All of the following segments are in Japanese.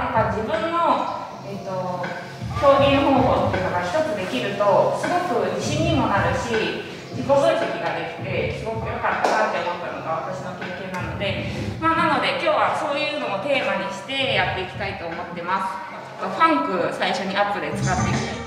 やっぱ自分の、表現方法っていうのが一つできるとすごく自信にもなるし、自己分析ができてすごく良かったなって思ったのが私の経験なので、なので今日はそういうのをテーマにしてやっていきたいと思ってます。ファンク最初にアップで使っていきたい。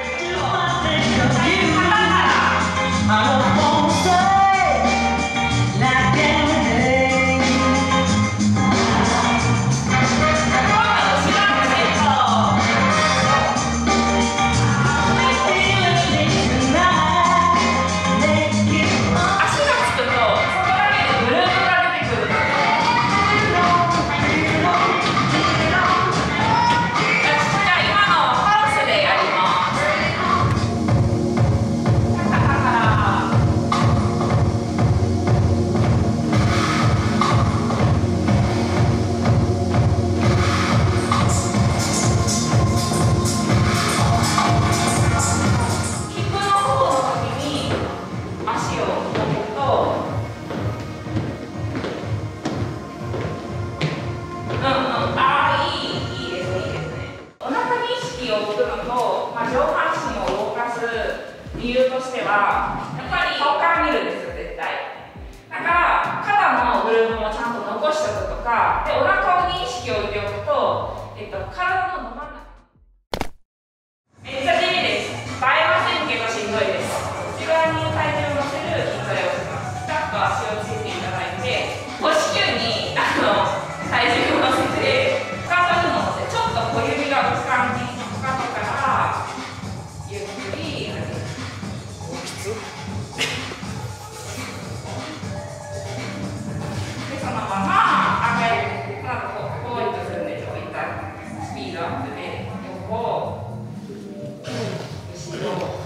上半身を動かす理由としてはやっぱり顔から見るんですよ、絶対。だから肩のグルーヴもちゃんと残しておくとかで、お腹に意識を置いておくと、体のど真ん中めっちゃ地味です。映えませんけどしんどいです。内側に体重を乗せる筋トレをします。ピタッと足をついていただいて、お子宮に体重を乗せてかかとに乗せて、ちょっと小指が浮く感じ、かかとからゆっくり上げる。で、そのまま上がる。こうとするんですよ。一旦スピードアップで横、後ろ。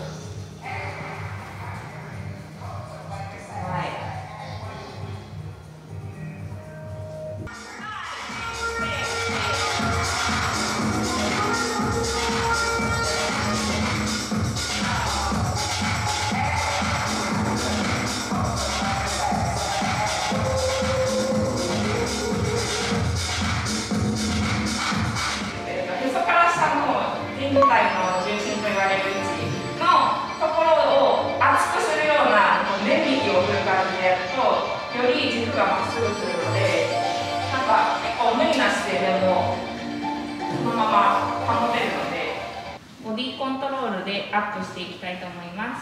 人体の重心と言われる位置のところを厚くするような念力を振る感じでやると、より軸がまっすぐするので、なんか結構無理な姿勢でもそのまま保てるので、ボディコントロールでアップしていきたいと思います。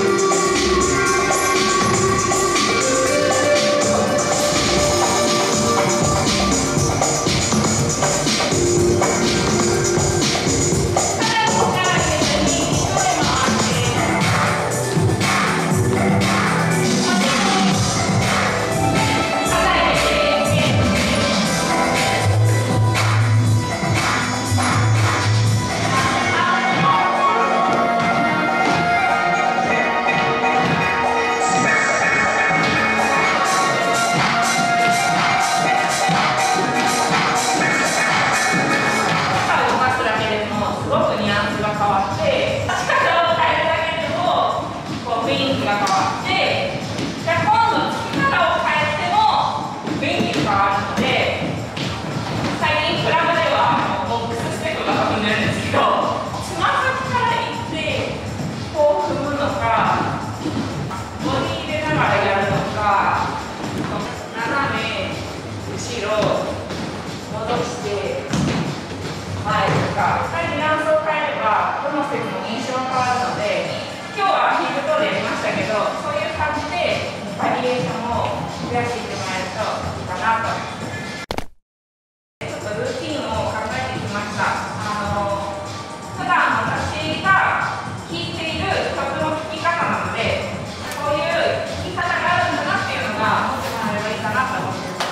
ニュアンスを変えればどのステップも印象が変わるので、今日はヒップトーでやりましたけど、そういう感じでバリエーションを増やしていってもらえるといいかなと。ちょっとルーティンを考えてきました。普段私が聞いている曲の聴き方なので、こういう聴き方があるんだなっていうのが持ってもらえればいいかなと思ってるの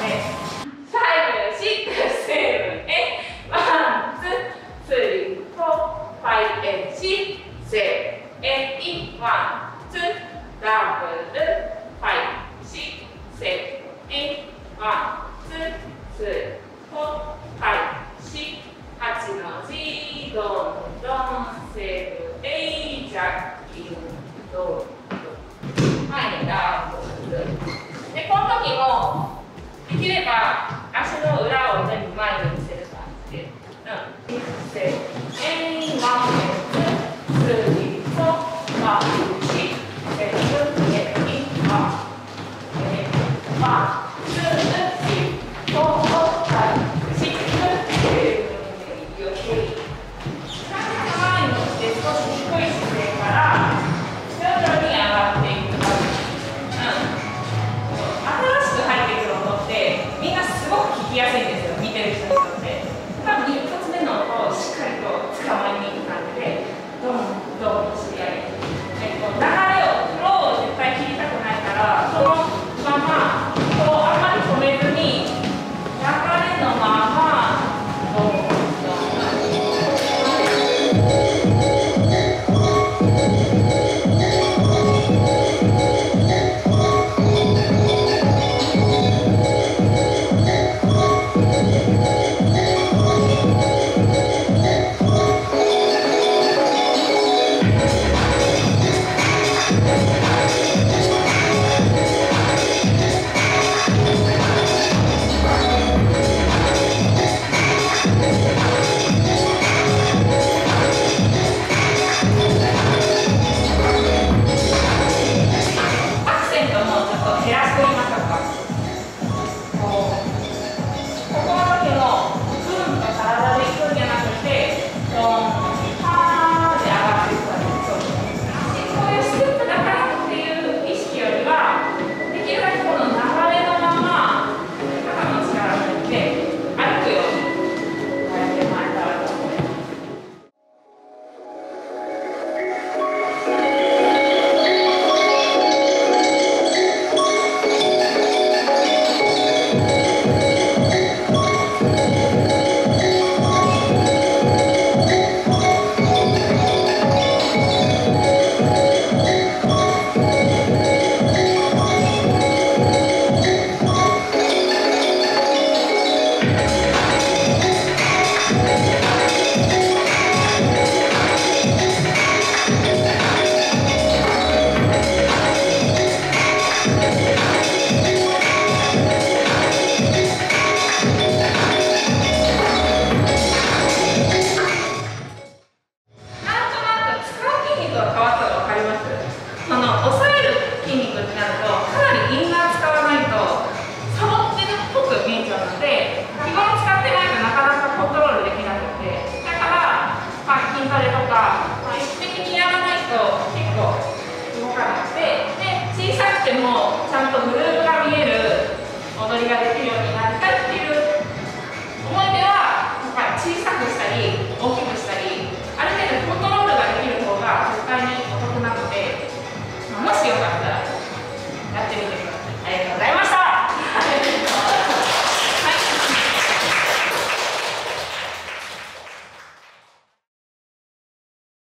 で、5、6、7、8 1, 2, 3, 4, 5 くてもちゃんとグルーヴが見える踊りができるようになりたいっていう思いでは、小さくしたり大きく